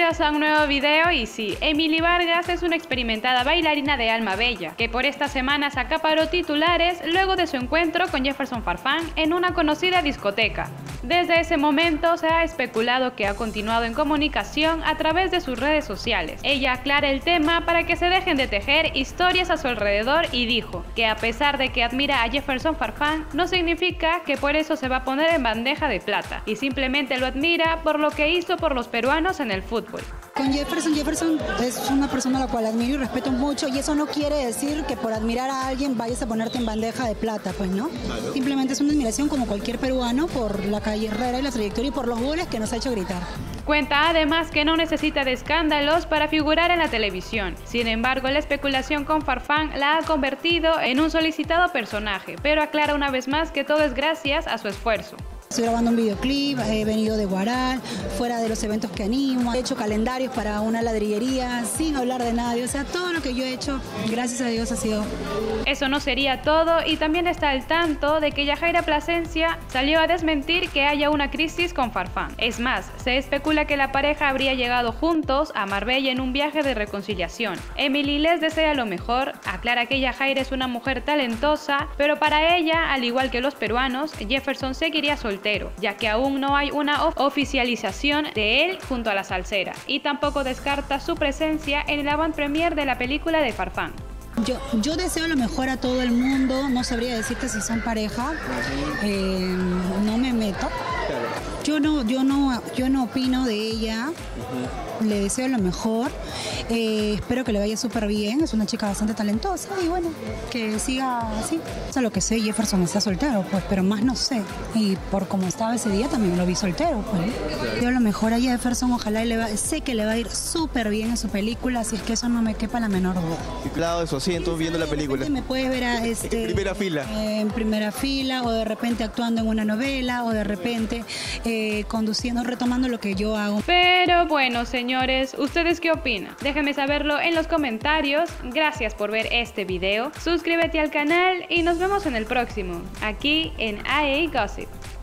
Bienvenidos a un nuevo video y sí, Emily Vargas es una experimentada bailarina de alma bella, que por estas semanas acaparó titulares luego de su encuentro con Jefferson Farfán en una conocida discoteca. Desde ese momento se ha especulado que ha continuado en comunicación a través de sus redes sociales. Ella aclara el tema para que se dejen de tejer historias a su alrededor y dijo que a pesar de que admira a Jefferson Farfán, no significa que por eso se va a poner en bandeja de plata, y simplemente lo admira por lo que hizo por los peruanos en el fútbol. Con Jefferson es una persona a la cual admiro y respeto mucho, y eso no quiere decir que por admirar a alguien vayas a ponerte en bandeja de plata, pues no. Claro. Simplemente es una admiración como cualquier peruano por la carrera y la trayectoria y por los goles que nos ha hecho gritar. Cuenta además que no necesita de escándalos para figurar en la televisión. Sin embargo, la especulación con Farfán la ha convertido en un solicitado personaje, pero aclara una vez más que todo es gracias a su esfuerzo. Estoy grabando un videoclip, he venido de Guaral, fuera de los eventos que animo, he hecho calendarios para una ladrillería, sin hablar de nadie, o sea, todo lo que yo he hecho, gracias a Dios, ha sido... Eso no sería todo, y también está al tanto de que Yajaira Plasencia salió a desmentir que haya una crisis con Farfán. Es más, se especula que la pareja habría llegado juntos a Marbella en un viaje de reconciliación. Emily les desea lo mejor, aclara que Yajaira es una mujer talentosa, pero para ella, al igual que los peruanos, Jefferson seguiría soltero, ya que aún no hay una oficialización de él junto a la salsera, y tampoco descarta su presencia en el avant-premier de la película de Farfán. Yo deseo lo mejor a todo el mundo, no sabría decirte si son pareja, no me meto. Yo no opino de ella, le deseo lo mejor, espero que le vaya súper bien, es una chica bastante talentosa y bueno, que siga así. O sea, lo que sé, Jefferson está soltero, pues, pero más no sé. Y por como estaba ese día también lo vi soltero, pues. Yo lo mejor a Jefferson, ojalá sé que le va a ir súper bien en su película, así es que eso no me quepa la menor duda. Y claro, de su asiento viendo la película. Me puedes ver en primera fila. En primera fila, o de repente actuando en una novela, o de repente conduciendo, retomando lo que yo hago. Pero bueno, señores, ¿ustedes qué opinan? Déjenme saberlo en los comentarios. Gracias por ver este video. Suscríbete al canal y nos vemos en el próximo, aquí en AE Gossip.